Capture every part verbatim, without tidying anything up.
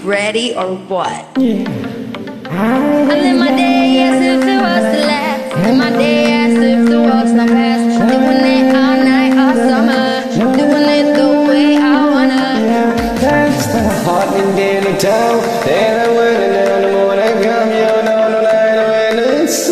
Ready or what? Yeah. I live my day as if it was the last. Live my day as if there was no past. Doing it all night, all summer. Doing it the way I wanna. That's the hot and daily town. Then I went down the morning, come you down the line when it's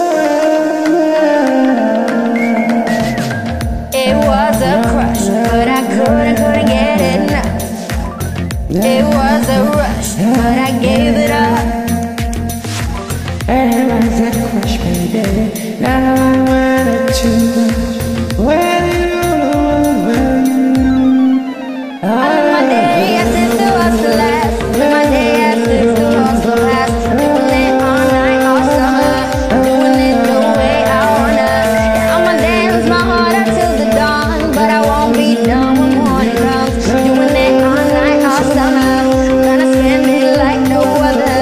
It was a crush, but I couldn't, couldn't get enough. It was a rush, but I gave it up. And I was a crush, baby. Now I want it too much. When you know, when you know. I live my day as if it was the last. Live my day as if it was the last. Doing it all night, all summer. Doing it the way I wanna. Yeah, I'ma dance my heart out till the dawn, but I won't be done when morning comes. Doing it all night, all summer. Gonna spend it like no other.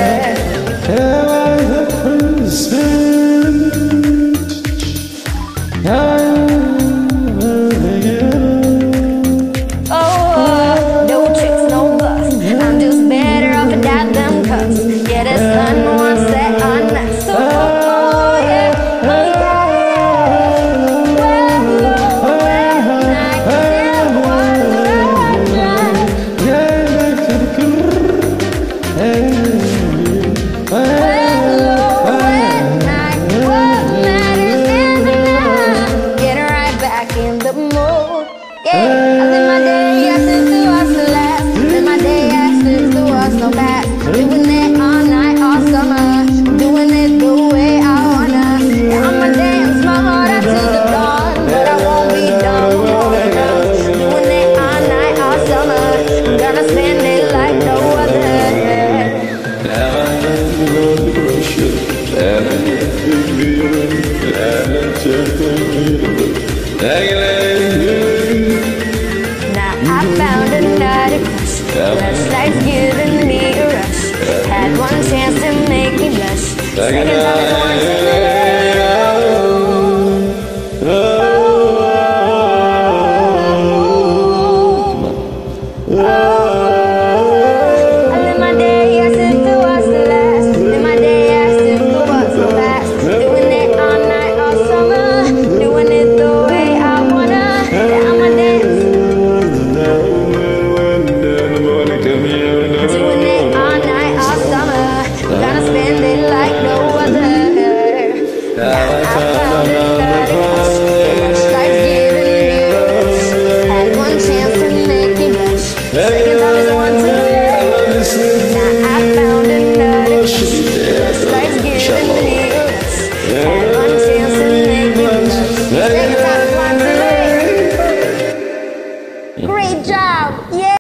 Oh, no tricks, no bluffs. I'm just better off without them cuffs. Yeah, the sun won't set on us. So, oh yeah, oh yeah. Well, well, I can was right. Well, when night, what matters is the night. Get right back in the mood. Yeah, I live my day as if it was the last. Live my day as if there was no past. Doing it all night, all summer. Doing it the way I wanna. Yeah, I'ma dance my heart out till the dawn, but I won't be done when morning comes. Doing it all night, all summer. Gonna spend it like no other. Now I found another crush. Lush life's giving me a rush. Had one chance to make me blush. Second time is one to I live my day as if it was the last. Live my day as if it was the last. Doing it all night, all summer. Doing it the way I wanna. Yeah, I'ma dance. Doing it all night, all summer. Gonna spend it like no other. Now I found another crush. Lush life's giving me a rush. Had one chance to make me blush. Second time is one to Now I found another crush. Lush life